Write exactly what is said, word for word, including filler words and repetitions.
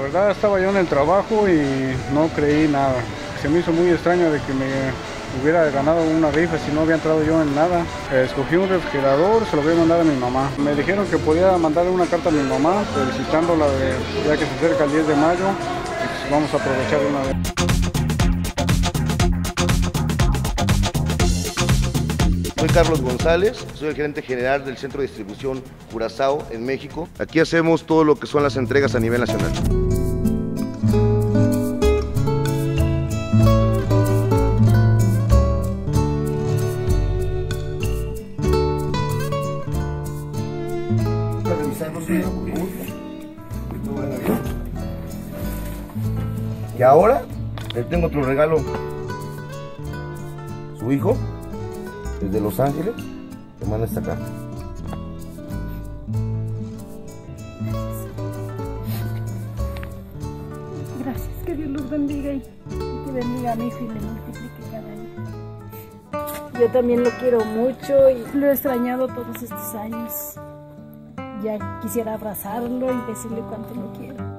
verdad estaba yo en el trabajo y no creí nada. Se me hizo muy extraño de que me hubiera ganado una rifa si no había entrado yo en nada. Escogí un refrigerador, se lo voy a mandar a mi mamá. Me dijeron que podía mandarle una carta a mi mamá felicitándola de, ya que se acerca el diez de mayo. Pues vamos a aprovechar de una vez. Soy Carlos González, soy el gerente general del Centro de Distribución Curazao en México. Aquí hacemos todo lo que son las entregas a nivel nacional. Y ahora le tengo otro regalo. Su hijo, desde Los Ángeles, te manda esta carta. Gracias, que Dios los bendiga y que bendiga a mi hijo y le multiplique cada año. Yo también lo quiero mucho y lo he extrañado todos estos años. Ya quisiera abrazarlo y decirle cuánto lo quiero.